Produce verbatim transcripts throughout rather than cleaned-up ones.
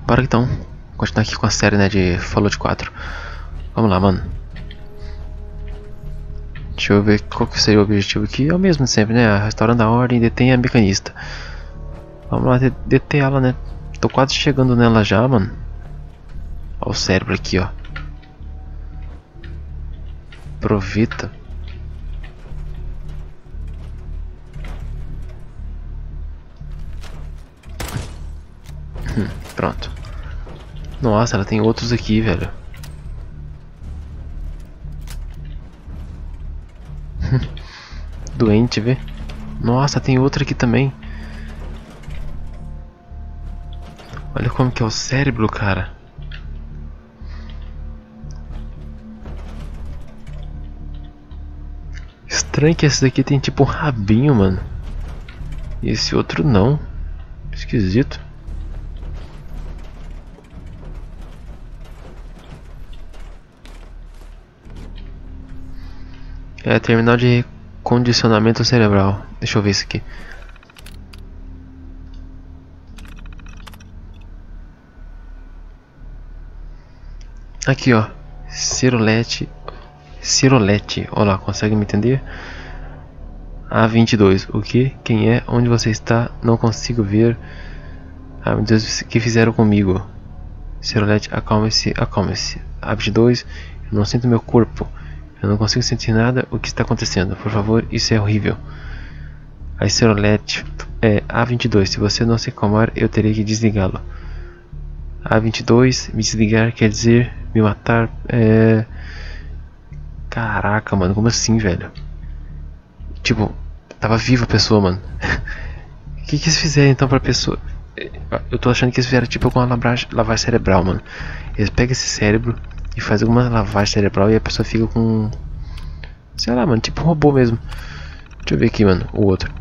bora então continuar aqui com a série, né, de Fallout quatro. Vamos lá, mano. Deixa eu ver qual que seria o objetivo aqui. É o mesmo de sempre, né? Restaurando a ordem e detém a mecanista. Vamos lá, deter ela, né? Tô quase chegando nela já, mano. Olha o cérebro aqui, ó. Aproveita. Hum, pronto. Nossa, ela tem outros aqui, velho. Doente, vê? Nossa, tem outra aqui também. Olha como que é o cérebro, cara. Estranho que esse daqui tem tipo um rabinho, mano. E esse outro não. Esquisito. É, terminal de condicionamento cerebral. Deixa eu ver isso aqui. Aqui, ó. Cirolete. Cirolete. Olha lá, consegue me entender? A vinte e dois. O que? Quem é? Onde você está? Não consigo ver. Ah, meu Deus, o que fizeram comigo? Cirolete, acalme-se, acalme-se. A vinte e dois. Eu não sinto meu corpo. Eu não consigo sentir nada. O que está acontecendo? Por favor, isso é horrível. A Cirolete é A vinte e dois. Se você não se acalmar, eu terei que desligá-lo. A vinte e dois, me desligar quer dizer me matar. É... Caraca, mano, como assim, velho? Tipo, tava viva a pessoa, mano. O que que eles fizeram então pra pessoa? Eu tô achando que eles fizeram tipo alguma lavagem, lavagem cerebral, mano. Eles pegam esse cérebro e fazem alguma lavagem cerebral e a pessoa fica com... sei lá, mano, tipo um robô mesmo. Deixa eu ver aqui, mano, o outro.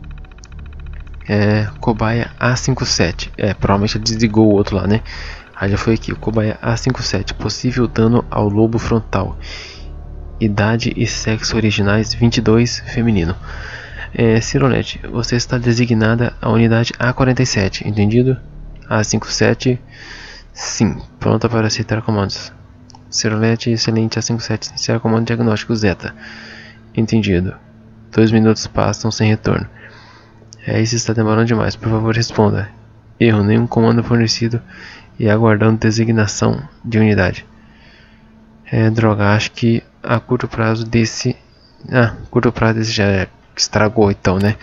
É, cobaia A cinquenta e sete. É, provavelmente ele desligou o outro lá, né? Aí já foi aqui, o cobaia A cinquenta e sete. Possível dano ao lobo frontal. Idade e sexo originais vinte e dois, feminino. É, Cirolete, você está designada à unidade A quarenta e sete, entendido? A cinquenta e sete, sim, pronta para aceitar comandos. Cirolete, excelente. A cinquenta e sete, iniciar comando diagnóstico Zeta, entendido. Dois minutos passam sem retorno. É, isso está demorando demais, por favor responda. Erro, nenhum comando fornecido e aguardando designação de unidade. É, droga, acho que a curto prazo desse... Ah, curto prazo desse já estragou então, né?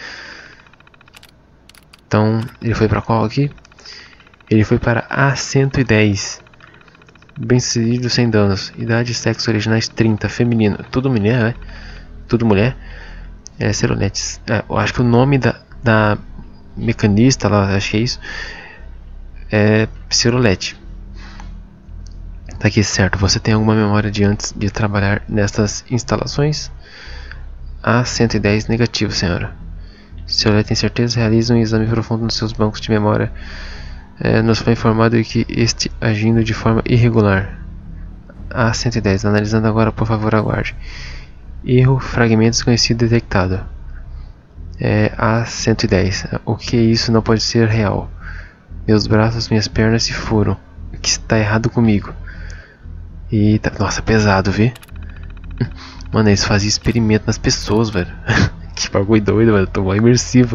Então, ele foi para qual aqui? Ele foi para A cento e dez. Bem sucedido, sem danos. Idade e sexo originais trinta, feminino. Tudo mulher, né? Tudo mulher. É, Ceroletes. É, eu acho que o nome da, da mecanista lá, acho que é isso. É Cirolete. Tá aqui, certo. Você tem alguma memória de antes de trabalhar nessas instalações? A cento e dez, negativo, senhora. Senhora tem certeza? Realiza um exame profundo nos seus bancos de memória. É, nos foi informado de que este agindo de forma irregular. A cento e dez, analisando agora, por favor, aguarde. Erro, fragmento desconhecido detectado. É, A cento e dez. O que é isso? Não pode ser real. Meus braços, minhas pernas se foram. O que está errado comigo? Eita, nossa, pesado, vê? Mano, eles faziam experimento nas pessoas, velho. Que bagulho doido, velho. Tô imersivo.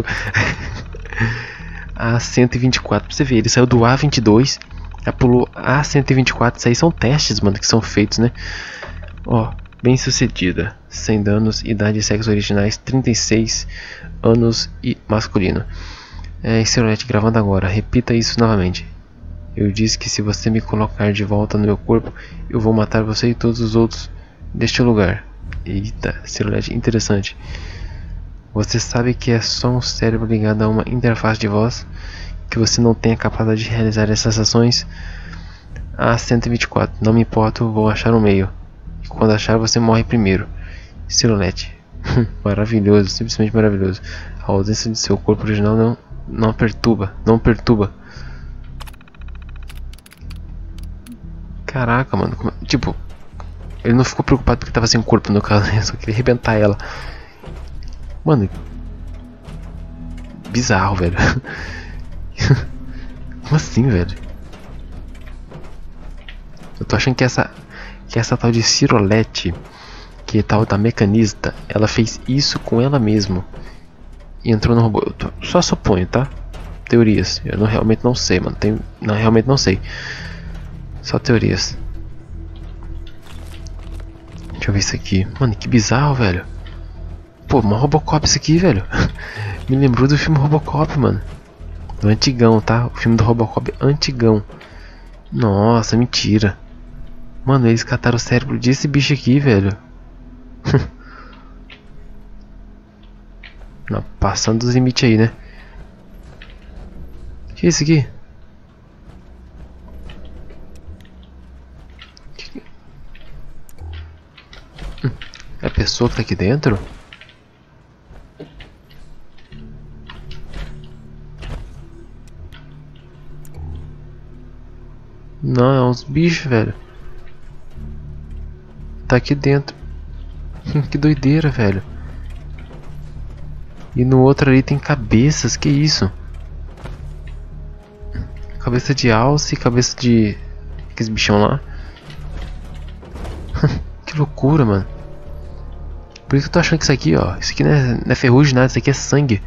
A cento e vinte e quatro, pra você ver, ele saiu do A vinte e dois, já pulou A cento e vinte e quatro. Isso aí são testes, mano, que são feitos, né? Ó, bem sucedida. Sem danos, idade e sexo originais trinta e seis anos e masculino. É, Cirolete, gravando agora. Repita isso novamente. Eu disse que se você me colocar de volta no meu corpo, eu vou matar você e todos os outros deste lugar. Eita, Cirolete, interessante. Você sabe que é só um cérebro ligado a uma interface de voz, que você não tem a capacidade de realizar essas ações? A cento e vinte e quatro, não me importo, vou achar um meio. E quando achar, você morre primeiro. Cirolete, maravilhoso, simplesmente maravilhoso. A ausência de seu corpo original não, não perturba, não perturba. Caraca, mano, como... tipo, ele não ficou preocupado porque tava sem corpo no caso, né? Só queria arrebentar ela. Mano, bizarro, velho. Como assim, velho? achando que essa, que essa tal de Cirolete, que é tal da mecanista, ela fez isso com ela mesma e entrou no robô. Eu tô, só suponho, tá? Teorias. Eu não, realmente não sei, mano. Tem, não, realmente não sei. Só teorias. Deixa eu ver isso aqui. Mano, que bizarro, velho. Pô, uma Robocop isso aqui, velho. Me lembrou do filme Robocop, mano. Do antigão, tá? O filme do Robocop antigão. Nossa, mentira. Mano, eles cataram o cérebro desse bicho aqui, velho. Não, passando dos limites aí, né? Que é isso aqui? Que... Hum, é a pessoa que tá aqui dentro? Não, é uns bichos, velho. Tá aqui dentro. Que doideira, velho. E no outro ali tem cabeças, que isso? Cabeça de alce, cabeça de... aqueles bichão lá. Que loucura, mano. Por isso que eu tô achando que isso aqui, ó, isso aqui não é, não é ferrugem nada, isso aqui é sangue.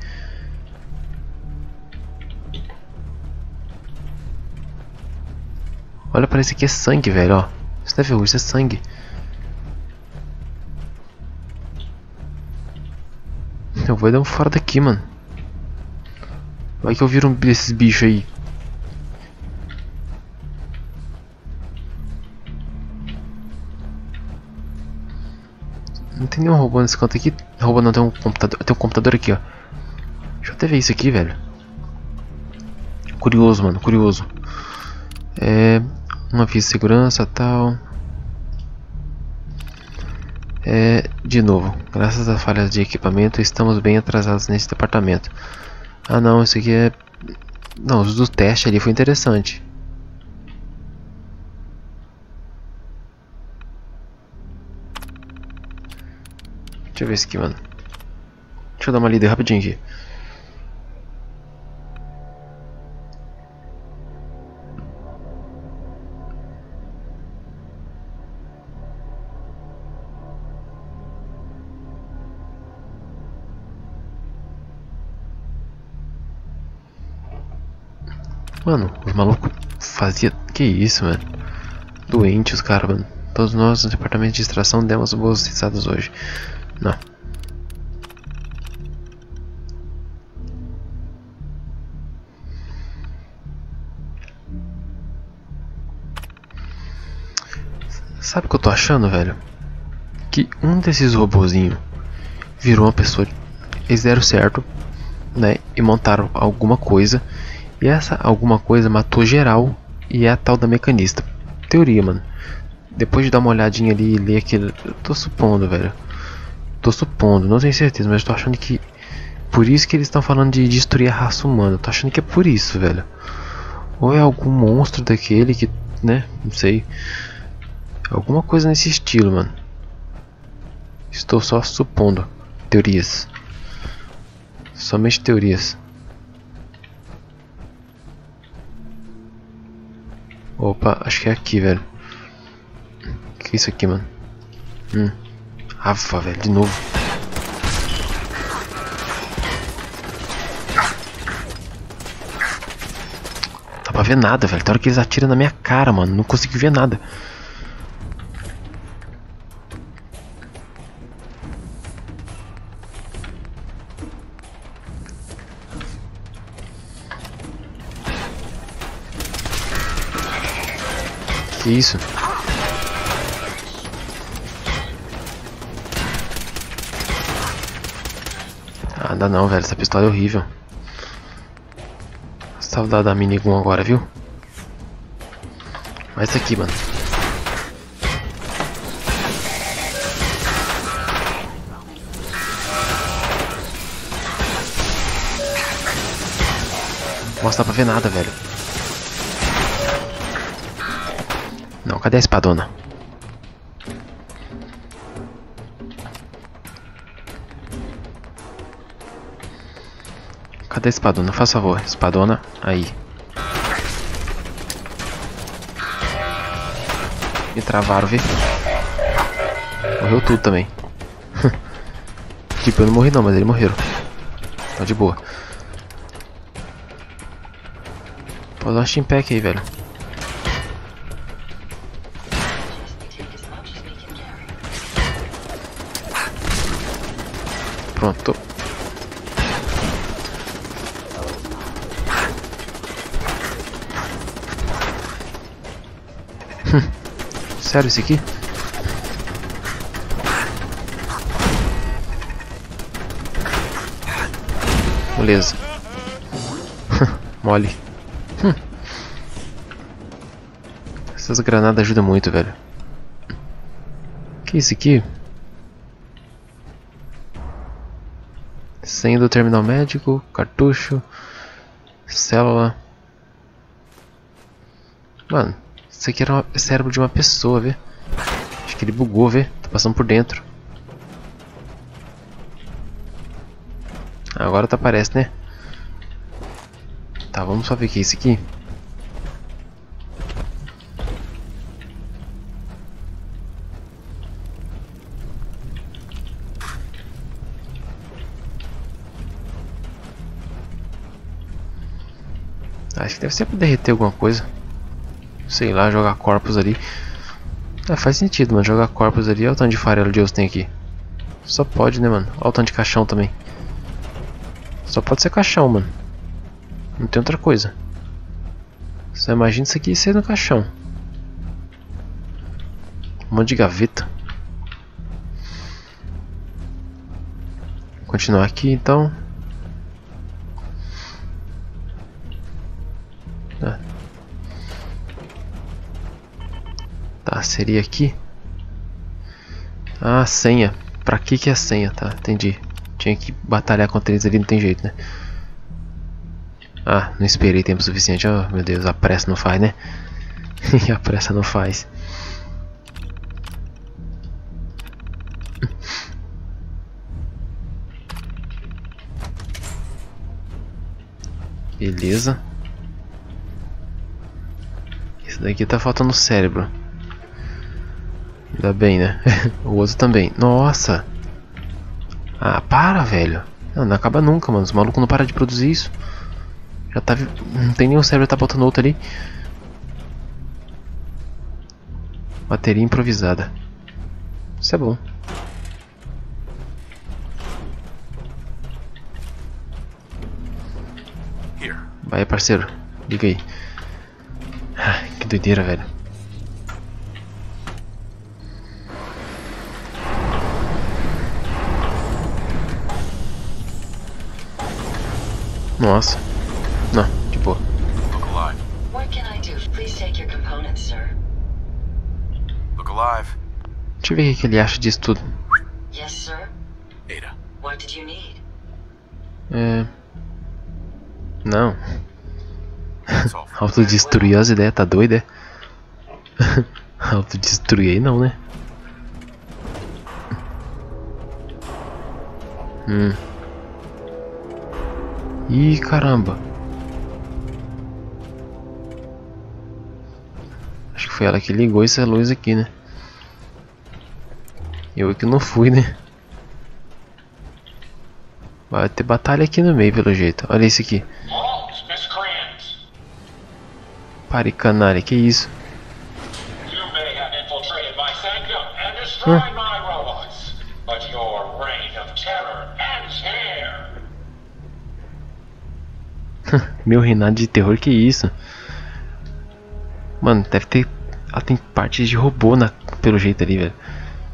Olha, parece que é sangue, velho, ó. Isso não é ferrugem, isso é sangue. Eu vou dar um fora daqui, mano. Vai que eu viro um desses bichos aí. Não tem nenhum robô nesse canto aqui. Robô não, tem um computador. Tem um computador aqui, ó. Deixa eu até ver isso aqui, velho. Curioso, mano, curioso. É... um aviso de segurança, tal. É... de novo, graças a falhas de equipamento, estamos bem atrasados nesse departamento. Ah não, isso aqui é... não, os do teste ali foi interessante. Deixa eu ver isso aqui, mano. Deixa eu dar uma lida rapidinho aqui. Mano, os malucos fazia... que isso, mano? Doente os caras, mano. Todos nós no departamento de extração demos boas risadas hoje. Não. Sabe o que eu tô achando, velho? Que um desses robozinhos virou uma pessoa. Eles deram certo, né? E montaram alguma coisa. E essa alguma coisa matou geral. E é a tal da mecanista. Teoria, mano. Depois de dar uma olhadinha ali e ler aquilo, eu tô supondo, velho. Tô supondo, não tenho certeza, mas eu tô achando que... por isso que eles estão falando de destruir a raça humana. Eu tô achando que é por isso, velho. Ou é algum monstro daquele que, né, não sei. Alguma coisa nesse estilo, mano. Estou só supondo. Teorias. Somente teorias. Opa, acho que é aqui, velho. O que é isso aqui, mano? Hum. Rafa, velho, de novo. Não dá pra ver nada, velho. Tem hora que eles atiram na minha cara, mano. Não consigo ver nada. Que isso? Ah, dá não, velho. Essa pistola é horrível. Saudade da minigun agora, viu? Olha isso aqui, mano. Nossa, dá pra ver nada, velho. Não, cadê a espadona? Cadê a espadona? Faz favor, espadona, aí. Me travaram, vê? Morreu tudo também. Tipo, eu não morri não, mas eles morreram. Tá de boa. Pode dar um steam pack aí, velho. Pronto. Sério isso aqui? Beleza. Mole. Hum. Essas granadas ajudam muito, velho. Que isso aqui? Senha do terminal médico, cartucho, célula. Mano, isso aqui era o cérebro de uma pessoa, vê? Acho que ele bugou, vê? Tá passando por dentro. Agora tá aparece, né? Tá, vamos só ver o que é isso aqui. Acho que deve ser pra derreter alguma coisa. Sei lá, jogar corpos ali. É, faz sentido, mano. Jogar corpos ali. Olha o tanto de farelo de osso tem aqui. Só pode, né, mano? Olha o tanto de caixão também. Só pode ser caixão, mano. Não tem outra coisa. Só imagina isso aqui ser no caixão. Um monte de gaveta. Vou continuar aqui, então. Ah. Tá, seria aqui. Ah, senha. Pra que que é a senha? Tá, entendi. Tinha que batalhar contra eles ali, não tem jeito, né? Ah, não esperei tempo suficiente. Oh, meu Deus, a pressa não faz, né? A pressa não faz. Beleza. Esse daqui tá faltando cérebro. Ainda bem, né? O outro também. Nossa! Ah, para, velho. Não, não acaba nunca, mano. Os malucos não param de produzir isso. Já tá... Não tem nenhum cérebro, tá botando outro ali. Bateria improvisada. Isso é bom. Vai, parceiro. Liga aí. Ah, que doideira, velho. Nossa. Não, de boa. What can I do? Please take your components, sir. Look alive. Deixa eu ver o que ele acha disso tudo. Yes, sir. Ada. What did you need? É... Não. That's all. Autodestruir as ideias, tá doido, é? Autodestruir aí não, né? Hum. Ih, caramba. Acho que foi ela que ligou essa luz aqui, né? Eu que não fui, né? Vai ter batalha aqui no meio, pelo jeito. Olha isso aqui. Pare, canalha, que isso? Hã? Meu reinado de terror, que isso? Mano, deve ter... Ela tem partes de robô na... pelo jeito ali, velho.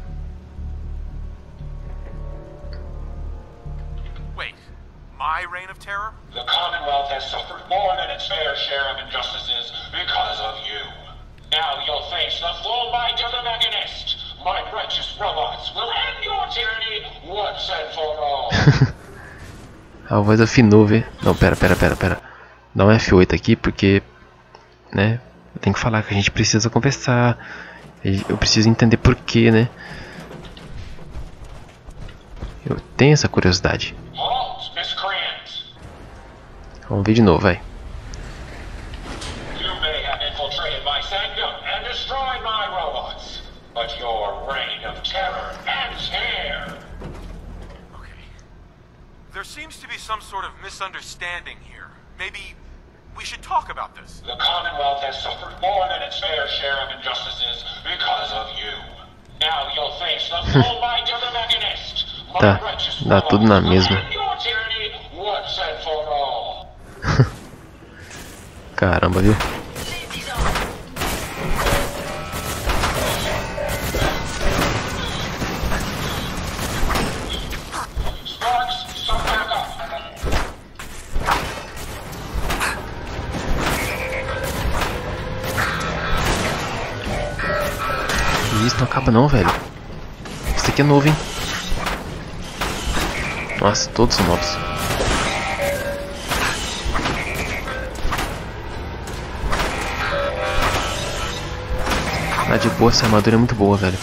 Wait, my reign of terror? The Commonwealth has suffered more than its fair share of injustices because of you. Now you'll face the full might of the Mechanist. My righteous robots will end your tyranny once and for all. A voz afinou, vê? Não, pera, pera, pera, pera. Dá um F oito aqui, porque... Né? Eu tenho que falar que a gente precisa conversar. Eu preciso entender porquê, né? Eu tenho essa curiosidade. Halt, miscreants! Vamos ver de novo, vai. You may have infiltrated my sanctum and destroy my robots, but your reign of terror ends here. Okay. There seems to be some sort of misunderstanding here. Maybe we should talk about this. The Commonwealth has suffered more than its fair share of injustices because of you. Now you'll face the full might of the Mechanist. My Tá, righteous dá tudo na robots will mesma. end your tyranny once and for all. Caramba, viu? Sparks, some backup. Isso não acaba não, velho. Isso aqui é novo, hein? Nossa, todos são novos. Ah, de boa, essa armadura é muito boa, velho.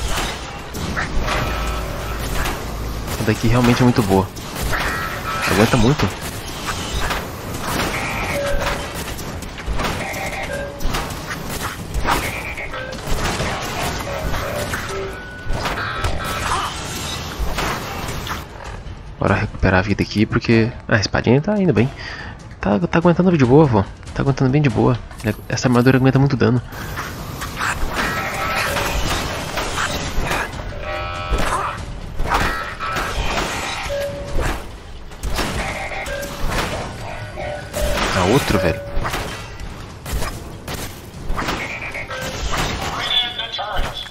Essa daqui realmente é muito boa. Aguenta muito. Bora recuperar a vida aqui, porque a espadinha tá indo bem. Tá, tá aguentando de boa, vó. Tá aguentando bem de boa. Essa armadura aguenta muito dano. Ah, outro, velho. Man the turret.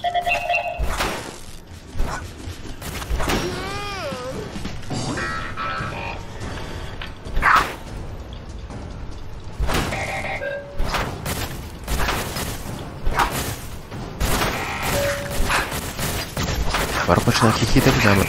Bora continuar aqui que deve dar, mano.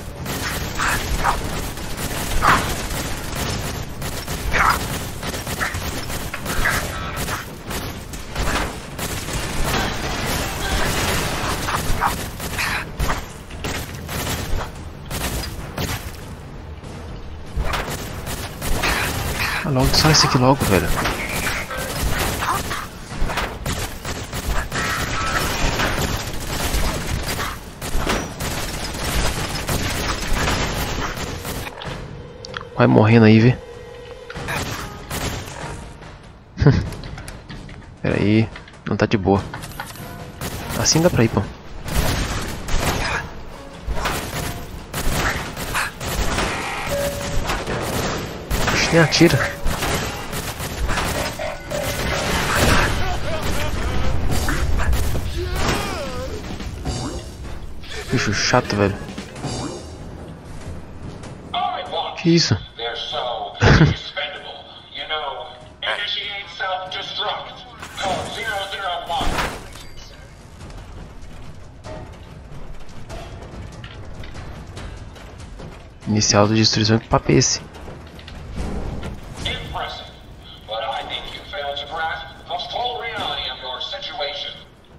Ah, logo, só esse aqui logo, velho. Vai morrendo aí, vê. Pera aí, não tá de boa. Assim dá pra ir, pô. Oxe, nem atira. Bicho chato, velho. Que isso? They're so expendable. You know, initiate self-destruct. Code zero zero one. Inicial de destruição, que papo é esse? Impressive. But I think you failed to grasp the full reality of your situation.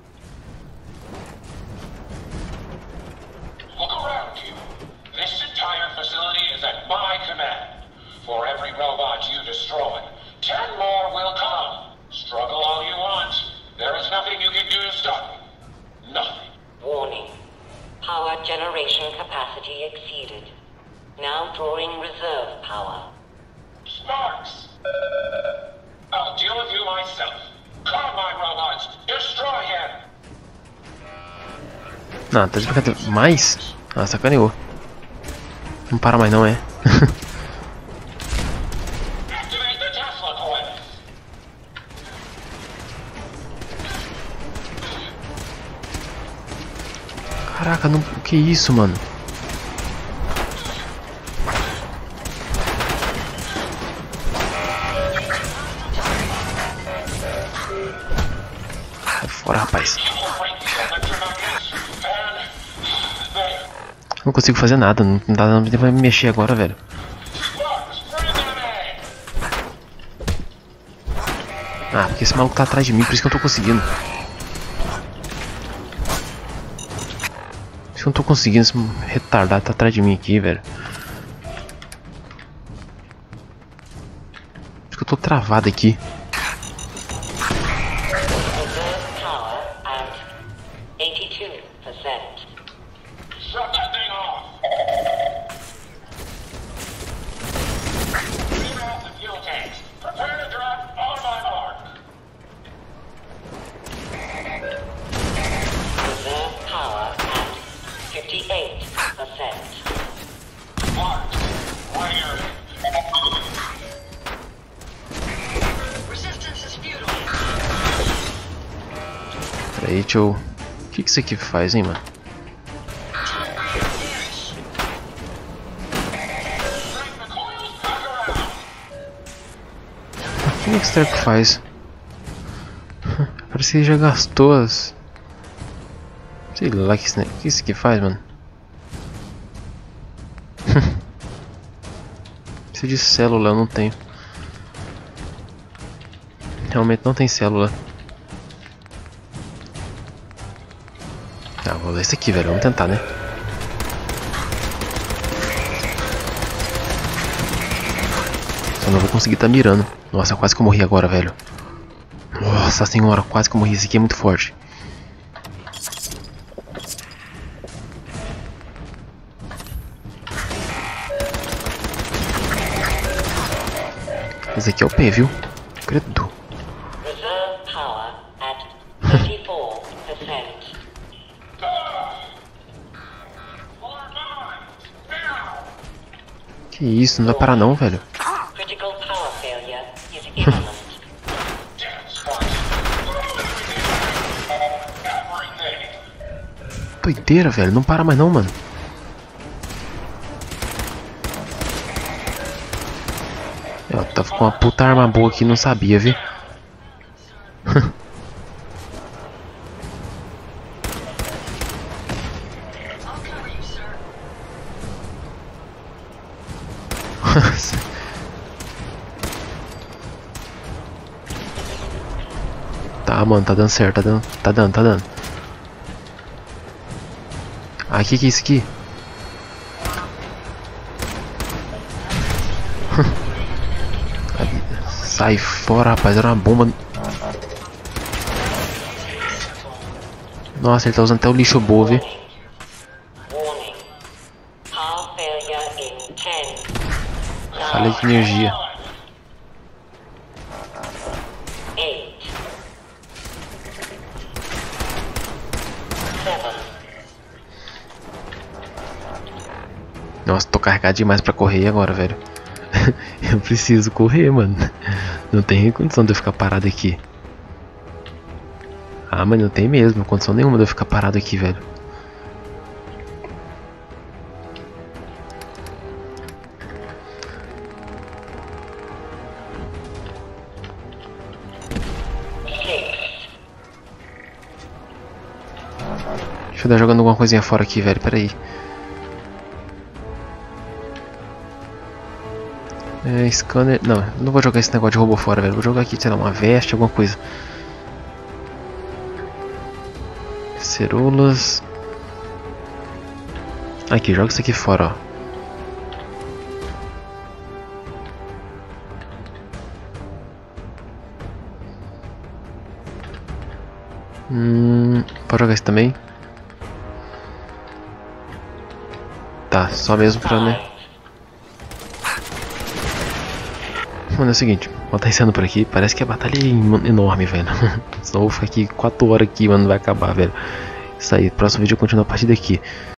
Look around you. This entire facility is at my command. For every robot you destroy, ten more will come. Struggle all you want. There is nothing you can do to stop me. Nothing. Warning. Power generation capacity exceeded. Now drawing reserve power. Sparks! I'll deal with you myself. Come, my robots. Destroy him. Não, tá de brincadeira. Mais? Ah, sacaneou. Não para mais não, é? Activate the Tesla coils. Caraca, não... o que é isso, mano? Sai fora, rapaz. You will break the electromagnets, and they... Não consigo fazer nada, não dá não pra me mexer agora, velho. Sparks, bring them in. Ah, porque esse maluco tá atrás de mim, por isso que eu não tô conseguindo. Por isso que eu não tô conseguindo, esse retardado tá atrás de mim aqui, velho. Por isso que eu tô travado aqui. Reserve power and Peraí, deixa eu... O que que isso aqui faz, hein, mano? O que esse treco faz? Parece que ele já gastou as... Sei lá o que isso, que isso aqui faz, mano. Precisa de célula, eu não tenho. Realmente não tem célula. Tá, vou ler isso aqui, velho. Vamos tentar, né? Só não vou conseguir tá mirando. Nossa, quase que eu morri agora, velho. Nossa senhora, quase que eu morri. Esse aqui é muito forte. Esse aqui é o P, viu? Credo. Reserve power at thirty-four percent. Que isso, não vai parar não, velho. Critical power failure is imminent. Doideira, velho. Não para mais não, mano. Eu tava com uma puta arma boa aqui, não sabia, viu? Tá, mano, tá dando certo, tá dando, tá dando, tá dando. Ah, que que é isso aqui? Sai fora, rapaz, era uma bomba. Nossa, ele tá usando até o lixo boa, viu? Warning. Power failure in ten. Falei de energia. eight. seven. Nossa, tô carregado demais pra correr agora, velho. Eu preciso correr, mano. Não tem condição de eu ficar parado aqui. Ah, mas não tem mesmo condição nenhuma de eu ficar parado aqui, velho. Deixa eu dar jogando alguma coisinha fora aqui, velho. Pera aí. É, scanner... Não, não vou jogar esse negócio de robô fora, velho. Vou jogar aqui, sei lá, uma veste, alguma coisa. Ceroulas. Aqui, joga isso aqui fora, ó. Hum... Pode jogar esse também? Tá, só mesmo pra, né? Mano, é o seguinte, vou estar encerrando por aqui. Parece que a batalha é enorme, velho. Senão eu vou ficar aqui quatro horas aqui, mano, não vai acabar, velho. Isso aí, próximo vídeo eu continuo a partir daqui.